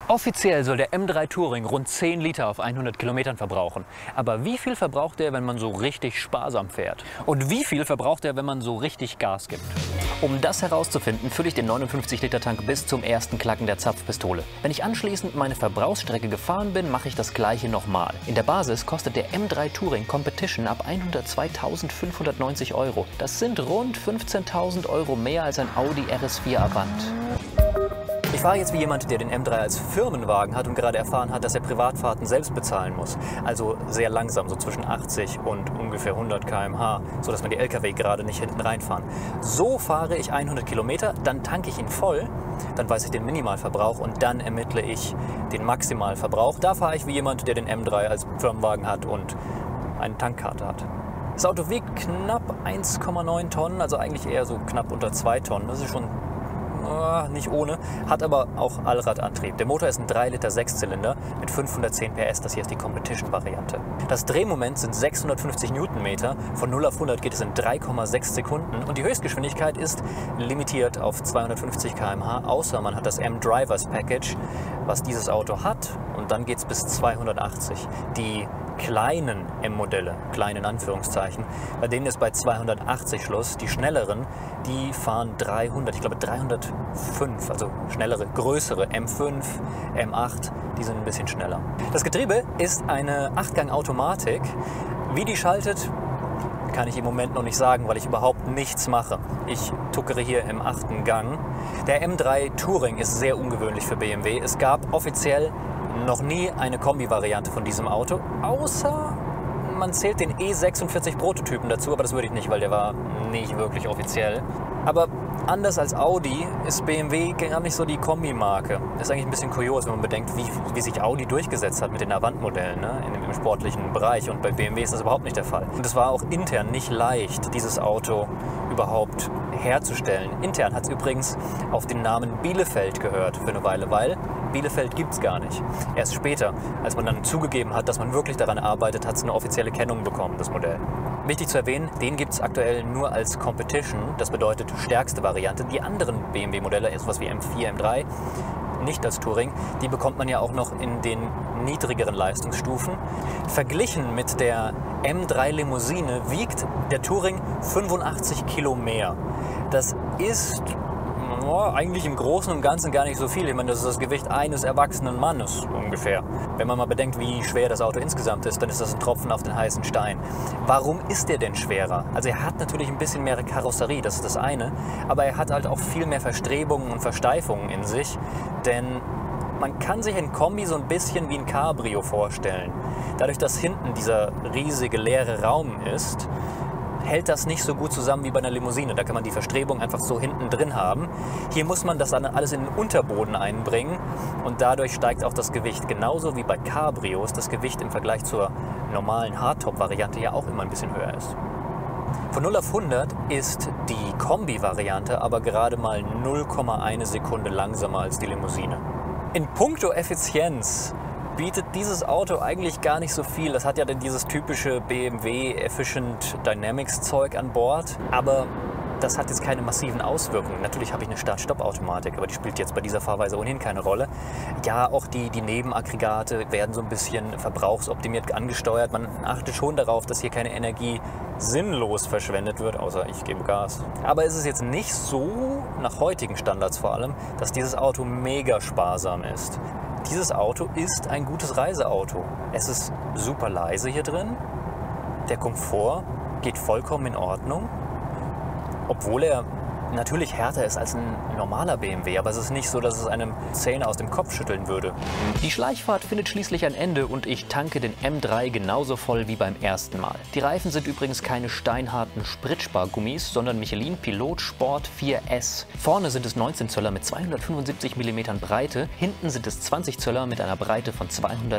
Offiziell soll der M3 Touring rund 10 Liter auf 100 Kilometern verbrauchen. Aber wie viel verbraucht er, wenn man so richtig sparsam fährt? Und wie viel verbraucht er, wenn man so richtig Gas gibt? Um das herauszufinden, fülle ich den 59 Liter Tank bis zum ersten Klacken der Zapfpistole. Wenn ich anschließend meine Verbrauchsstrecke gefahren bin, mache ich das gleiche nochmal. In der Basis kostet der M3 Touring Competition ab 102.590 €. Das sind rund 15.000 € mehr als ein Audi RS4 Avant. Ich fahre jetzt wie jemand, der den M3 als Firmenwagen hat und gerade erfahren hat, dass er Privatfahrten selbst bezahlen muss. Also sehr langsam, so zwischen 80 und ungefähr 100 km/h, sodass man die LKW gerade nicht hinten reinfahren. So fahre ich 100 Kilometer, dann tanke ich ihn voll, dann weiß ich den Minimalverbrauch und dann ermittle ich den Maximalverbrauch. Da fahre ich wie jemand, der den M3 als Firmenwagen hat und eine Tankkarte hat. Das Auto wiegt knapp 1,9 Tonnen, also eigentlich eher so knapp unter 2 Tonnen. Das ist schon nicht ohne, hat aber auch Allradantrieb. Der Motor ist ein 3 Liter Sechszylinder mit 510 PS, das hier ist die Competition-Variante. Das Drehmoment sind 650 Newtonmeter, von 0 auf 100 geht es in 3,6 Sekunden und die Höchstgeschwindigkeit ist limitiert auf 250 km/h, außer man hat das M-Drivers Package, was dieses Auto hat, und dann geht es bis 280. Die kleinen M-Modelle, klein in Anführungszeichen, bei denen ist bei 280 Schluss. Die schnelleren, die fahren 300, ich glaube 305, also schnellere, größere M5, M8, die sind ein bisschen schneller. Das Getriebe ist eine 8-Gang-Automatik. Wie die schaltet, kann ich im Moment noch nicht sagen, weil ich überhaupt nichts mache. Ich tuckere hier im 8. Gang. Der M3 Touring ist sehr ungewöhnlich für BMW. Es gab offiziell noch nie eine Kombi-Variante von diesem Auto, außer man zählt den E46 Prototypen dazu, aber das würde ich nicht, weil der war nicht wirklich offiziell. Aber anders als Audi ist BMW gar nicht so die Kombi-Marke. Das ist eigentlich ein bisschen kurios, wenn man bedenkt, wie sich Audi durchgesetzt hat mit den Avant-Modellen, ne, im sportlichen Bereich. Und bei BMW ist das überhaupt nicht der Fall. Und es war auch intern nicht leicht, dieses Auto überhaupt herzustellen. Intern hat es übrigens auf den Namen Bielefeld gehört für eine Weile, weil Bielefeld gibt es gar nicht. Erst später, als man dann zugegeben hat, dass man wirklich daran arbeitet, hat es eine offizielle Kennung bekommen, das Modell. Wichtig zu erwähnen, den gibt es aktuell nur als Competition, das bedeutet stärkste Variante. Die anderen BMW-Modelle, sowas wie M4, M3, nicht als Touring, die bekommt man ja auch noch in den niedrigeren Leistungsstufen. Verglichen mit der M3 Limousine wiegt der Touring 85 Kilo mehr. Das ist eigentlich im Großen und Ganzen gar nicht so viel. Ich meine, das ist das Gewicht eines erwachsenen Mannes ungefähr. Wenn man mal bedenkt, wie schwer das Auto insgesamt ist, dann ist das ein Tropfen auf den heißen Stein. Warum ist der denn schwerer? Also er hat natürlich ein bisschen mehr Karosserie, das ist das eine, aber er hat halt auch viel mehr Verstrebungen und Versteifungen in sich, denn man kann sich ein Kombi so ein bisschen wie ein Cabrio vorstellen. Dadurch, dass hinten dieser riesige leere Raum ist, hält das nicht so gut zusammen wie bei einer Limousine. Da kann man die Verstrebung einfach so hinten drin haben. Hier muss man das dann alles in den Unterboden einbringen und dadurch steigt auch das Gewicht. Genauso wie bei Cabrios das Gewicht im Vergleich zur normalen Hardtop-Variante ja auch immer ein bisschen höher ist. Von 0 auf 100 ist die Kombi-Variante aber gerade mal 0,1 Sekunde langsamer als die Limousine. In puncto Effizienz bietet dieses Auto eigentlich gar nicht so viel. Das hat ja dann dieses typische BMW Efficient Dynamics Zeug an Bord, aber das hat jetzt keine massiven Auswirkungen. Natürlich habe ich eine Start-Stopp-Automatik, aber die spielt jetzt bei dieser Fahrweise ohnehin keine Rolle. Ja, auch die Nebenaggregate werden so ein bisschen verbrauchsoptimiert angesteuert. Man achtet schon darauf, dass hier keine Energie sinnlos verschwendet wird, außer ich gebe Gas. Aber es ist jetzt nicht so, nach heutigen Standards vor allem, dass dieses Auto mega sparsam ist. Dieses Auto ist ein gutes Reiseauto. Es ist super leise hier drin. Der Komfort geht vollkommen in Ordnung. Obwohl er natürlich härter ist als ein normaler BMW, aber es ist nicht so, dass es einem Zähne aus dem Kopf schütteln würde. Die Schleichfahrt findet schließlich ein Ende und ich tanke den M3 genauso voll wie beim ersten Mal. Die Reifen sind übrigens keine steinharten Spritspargummis, sondern Michelin Pilot Sport 4S. Vorne sind es 19 Zöller mit 275 mm Breite, hinten sind es 20 Zöller mit einer Breite von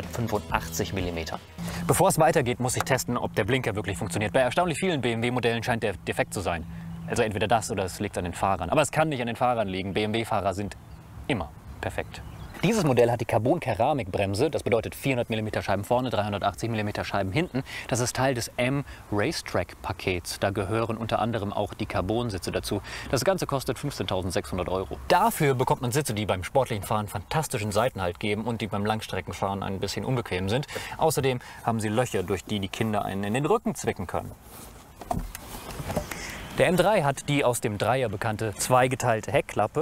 285 mm. Bevor es weitergeht, muss ich testen, ob der Blinker wirklich funktioniert. Bei erstaunlich vielen BMW-Modellen scheint der defekt zu sein. Also entweder das oder es liegt an den Fahrern. Aber es kann nicht an den Fahrern liegen. BMW-Fahrer sind immer perfekt. Dieses Modell hat die Carbon-Keramik-Bremse, das bedeutet 400 mm Scheiben vorne, 380 mm Scheiben hinten. Das ist Teil des M-Racetrack-Pakets. Da gehören unter anderem auch die Carbon-Sitze dazu. Das Ganze kostet 15.600 €. Dafür bekommt man Sitze, die beim sportlichen Fahren fantastischen Seitenhalt geben und die beim Langstreckenfahren ein bisschen unbequem sind. Außerdem haben sie Löcher, durch die die Kinder einen in den Rücken zwicken können. Der M3 hat die aus dem Dreier bekannte zweigeteilte Heckklappe.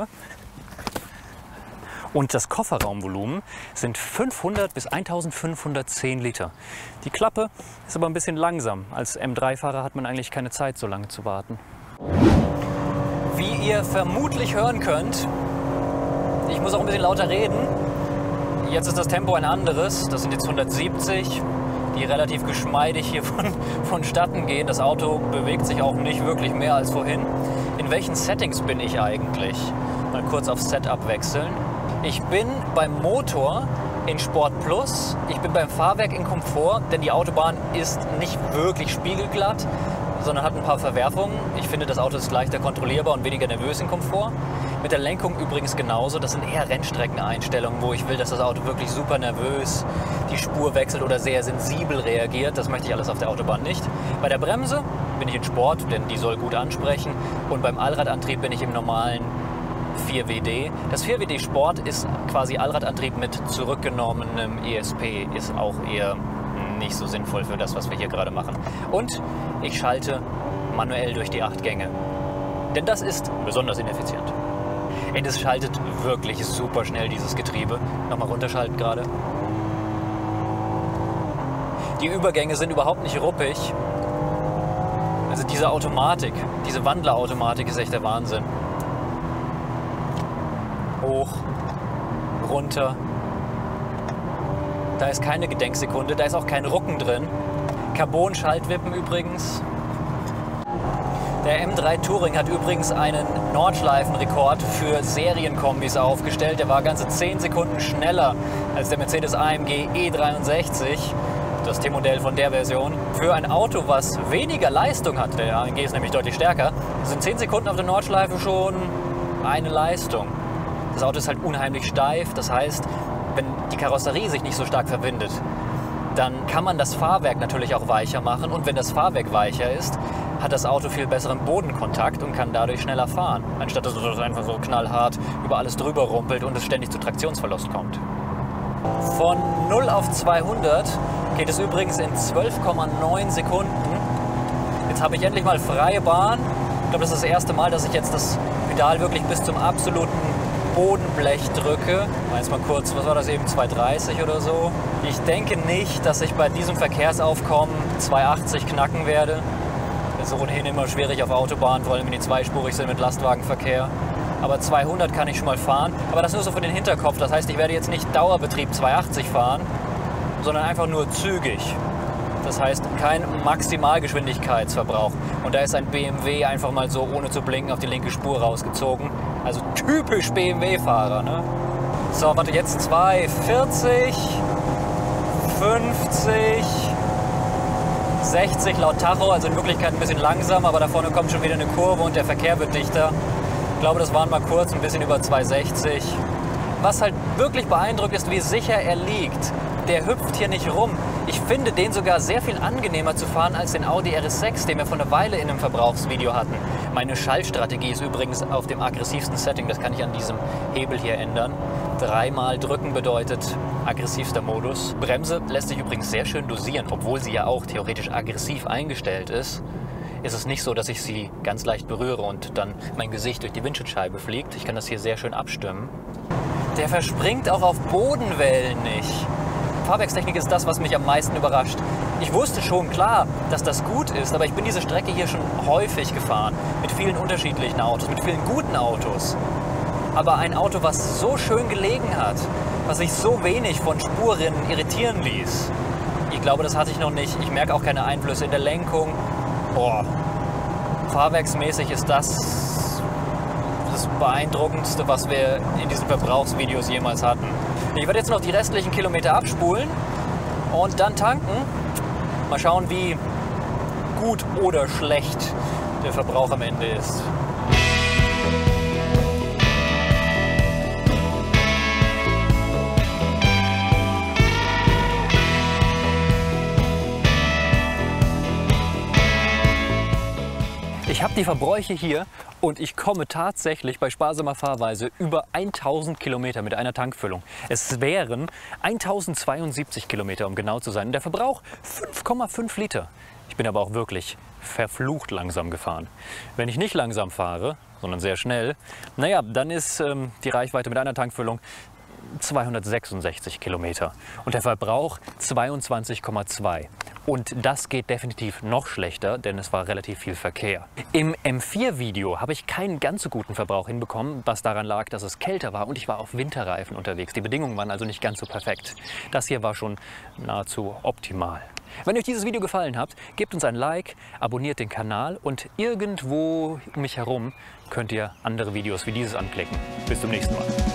Und das Kofferraumvolumen sind 500 bis 1510 Liter. Die Klappe ist aber ein bisschen langsam. Als M3-Fahrer hat man eigentlich keine Zeit, so lange zu warten. Wie ihr vermutlich hören könnt, ich muss auch ein bisschen lauter reden. Jetzt ist das Tempo ein anderes. Das sind jetzt 170, die relativ geschmeidig hier vonstatten gehen. Das Auto bewegt sich auch nicht wirklich mehr als vorhin. In welchen Settings bin ich eigentlich? Mal kurz auf Setup wechseln. Ich bin beim Motor in Sport Plus, ich bin beim Fahrwerk in Komfort, denn die Autobahn ist nicht wirklich spiegelglatt, sondern hat ein paar Verwerfungen. Ich finde, das Auto ist leichter kontrollierbar und weniger nervös in Komfort. Mit der Lenkung übrigens genauso. Das sind eher Rennstreckeneinstellungen, wo ich will, dass das Auto wirklich super nervös die Spur wechselt oder sehr sensibel reagiert. Das möchte ich alles auf der Autobahn nicht. Bei der Bremse bin ich in Sport, denn die soll gut ansprechen. Und beim Allradantrieb bin ich im normalen 4WD. Das 4WD Sport ist quasi Allradantrieb mit zurückgenommenem ESP, ist auch eher nicht so sinnvoll für das, was wir hier gerade machen. Und ich schalte manuell durch die 8 Gänge, denn das ist besonders ineffizient. Und es schaltet wirklich super schnell, dieses Getriebe. Nochmal runterschalten gerade. Die Übergänge sind überhaupt nicht ruppig. Also diese Automatik, diese Wandlerautomatik ist echt der Wahnsinn. Hoch, runter. Da ist keine Gedenksekunde, da ist auch kein Rucken drin. Carbon-Schaltwippen übrigens. Der M3 Touring hat übrigens einen Nordschleifenrekord für Serienkombis aufgestellt. Der war ganze 10 Sekunden schneller als der Mercedes AMG E63, das T-Modell von der Version. Für ein Auto, was weniger Leistung hat, der AMG ist nämlich deutlich stärker, sind 10 Sekunden auf der Nordschleife schon eine Leistung. Das Auto ist halt unheimlich steif, das heißt, wenn die Karosserie sich nicht so stark verwindet, dann kann man das Fahrwerk natürlich auch weicher machen. Und wenn das Fahrwerk weicher ist, hat das Auto viel besseren Bodenkontakt und kann dadurch schneller fahren, anstatt dass es einfach so knallhart über alles drüber rumpelt und es ständig zu Traktionsverlust kommt. Von 0 auf 200 geht es übrigens in 12,9 Sekunden. Jetzt habe ich endlich mal freie Bahn. Ich glaube, das ist das erste Mal, dass ich jetzt das Pedal wirklich bis zum absoluten Bodenblech drücke. Jetzt mal kurz, was war das eben, 230 oder so. Ich denke nicht, dass ich bei diesem Verkehrsaufkommen 280 knacken werde. Das ist ohnehin immer schwierig auf Autobahnen, vor allem wenn die zweispurig sind mit Lastwagenverkehr. Aber 200 kann ich schon mal fahren. Aber das nur so für den Hinterkopf. Das heißt, ich werde jetzt nicht Dauerbetrieb 280 fahren, sondern einfach nur zügig. Das heißt, kein Maximalgeschwindigkeitsverbrauch. Und da ist ein BMW einfach mal so, ohne zu blinken, auf die linke Spur rausgezogen. Also typisch BMW-Fahrer, ne? So, warte, jetzt 240, 50, 60 laut Tacho, also in Wirklichkeit ein bisschen langsam, aber da vorne kommt schon wieder eine Kurve und der Verkehr wird dichter. Ich glaube, das waren mal kurz ein bisschen über 260. Was halt wirklich beeindruckt ist, wie sicher er liegt. Der hüpft hier nicht rum. Ich finde den sogar sehr viel angenehmer zu fahren als den Audi RS6, den wir vor einer Weile in einem Verbrauchsvideo hatten. Meine Schaltstrategie ist übrigens auf dem aggressivsten Setting, das kann ich an diesem Hebel hier ändern. 3-mal drücken bedeutet aggressivster Modus. Bremse lässt sich übrigens sehr schön dosieren, obwohl sie ja auch theoretisch aggressiv eingestellt ist. Ist es nicht so, dass ich sie ganz leicht berühre und dann mein Gesicht durch die Windschutzscheibe fliegt. Ich kann das hier sehr schön abstimmen. Der verspringt auch auf Bodenwellen nicht. Fahrwerkstechnik ist das, was mich am meisten überrascht. Ich wusste schon, klar, dass das gut ist, aber ich bin diese Strecke hier schon häufig gefahren. Mit vielen unterschiedlichen Autos, mit vielen guten Autos. Aber ein Auto, was so schön gelegen hat, was sich so wenig von Spurrinnen irritieren ließ, ich glaube, das hatte ich noch nicht. Ich merke auch keine Einflüsse in der Lenkung. Boah, fahrwerksmäßig ist das Beeindruckendste, was wir in diesen Verbrauchsvideos jemals hatten. Ich werde jetzt noch die restlichen Kilometer abspulen und dann tanken. Mal schauen, wie gut oder schlecht der Verbrauch am Ende ist. Ich habe die Verbräuche hier und ich komme tatsächlich bei sparsamer Fahrweise über 1000 Kilometer mit einer Tankfüllung. Es wären 1072 Kilometer, um genau zu sein. Und der Verbrauch 5,5 Liter. Ich bin aber auch wirklich verflucht langsam gefahren. Wenn ich nicht langsam fahre, sondern sehr schnell, naja, dann ist die Reichweite mit einer Tankfüllung 266 Kilometer und der Verbrauch 22,2. Und das geht definitiv noch schlechter, denn es war relativ viel Verkehr. Im M4-Video habe ich keinen ganz so guten Verbrauch hinbekommen, was daran lag, dass es kälter war und ich war auf Winterreifen unterwegs. Die Bedingungen waren also nicht ganz so perfekt. Das hier war schon nahezu optimal. Wenn euch dieses Video gefallen hat, gebt uns ein Like, abonniert den Kanal und irgendwo um mich herum könnt ihr andere Videos wie dieses anklicken. Bis zum nächsten Mal.